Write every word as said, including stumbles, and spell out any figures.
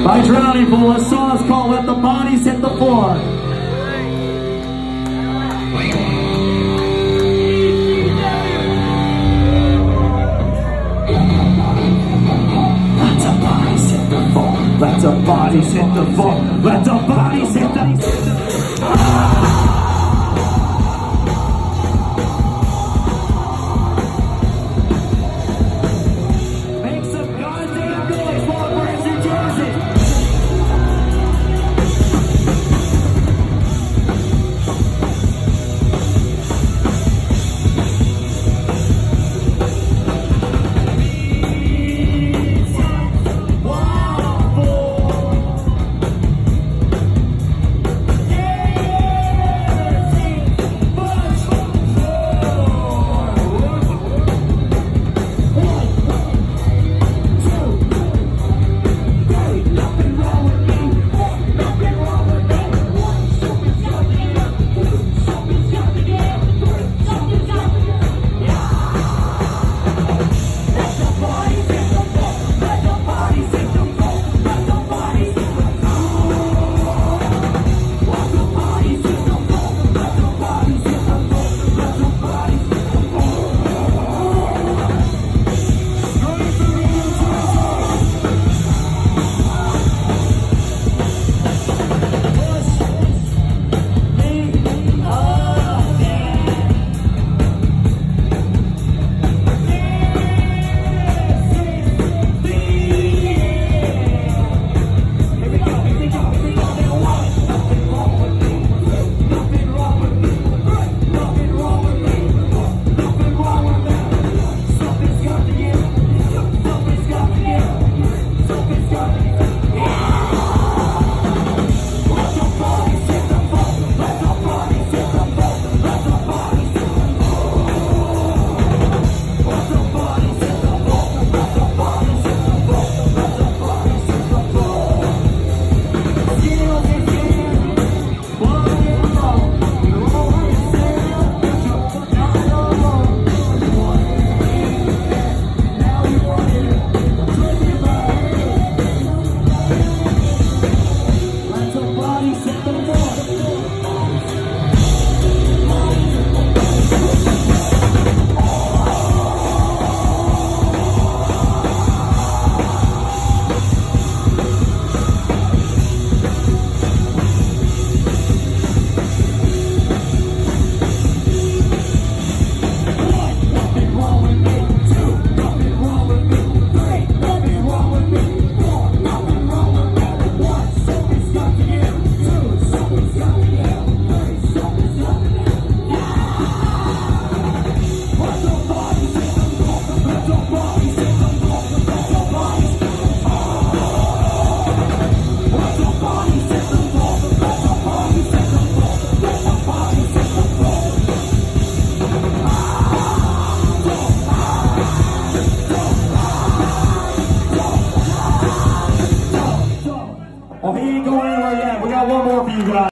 By Drowning Pool, a song is called Let the Bodies Hit the Floor. Let the bodies hit the floor. Let the bodies hit the floor. Let the bodies hit the Make some goddamn noise, Long Branch, New Jersey. Oh, he ain't going anywhere yet. We got one more for you guys.